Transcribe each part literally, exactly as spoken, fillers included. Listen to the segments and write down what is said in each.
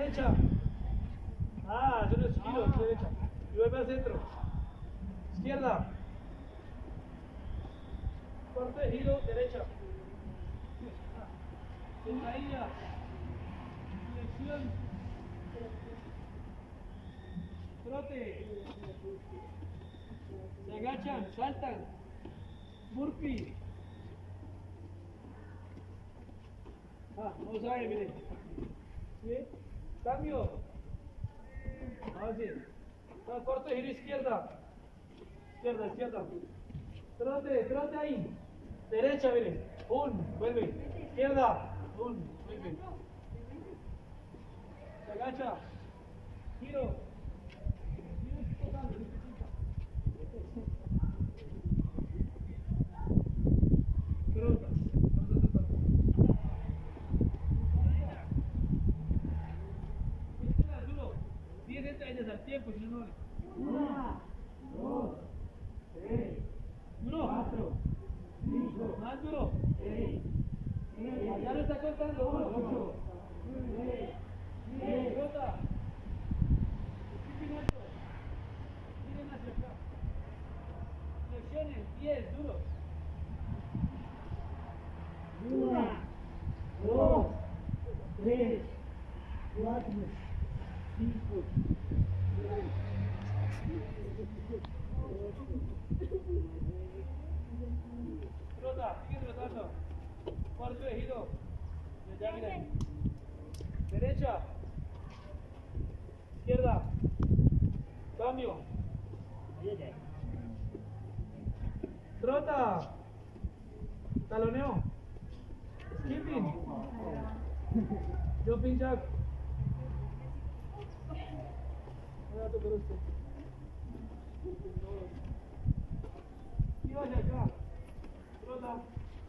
derecha. Ah, yo no es giro, ah. Derecha. Y vuelve al centro. Izquierda. Corte, giro, derecha. Sentadilla. Flexión. Trote. Se agachan, saltan. Burpee. Ah, vamos a ver, miren. ¿Sí? Cambio. Ahora sí. Ah, corte, giro izquierda. Izquierda, izquierda. Trote, trote ahí. Derecha, miren. Un, vuelve. Izquierda. Un, vuelve. Se agacha. Giro. Trota. diez años al tiempo, si no, no. Una, dos, tres, duro. Cuatro, cinco, más duro. Seis, siete, ya lo está contando. Uno, ocho, nueve, diez. Trota. Minuto. Miren hacia acá. Flexiones, diez, duro. Una, dos, tres, cuatro. Cinco, seis, trota, sigue trotando. Cuarto de giro. Ya miren. Derecha. Izquierda. Cambio. Trota. Taloneo. Skipping. Jumping jack. Y vaya acá. Trota.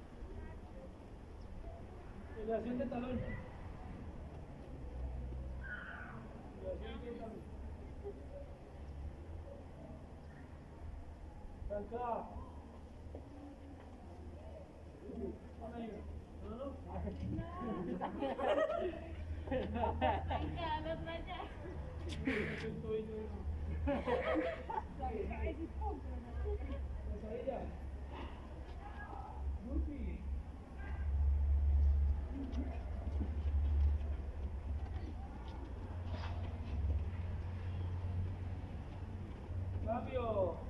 Elevación de talón. Elevación de talón. Acá. ¿No, no? Acá, los rayas. Cambio.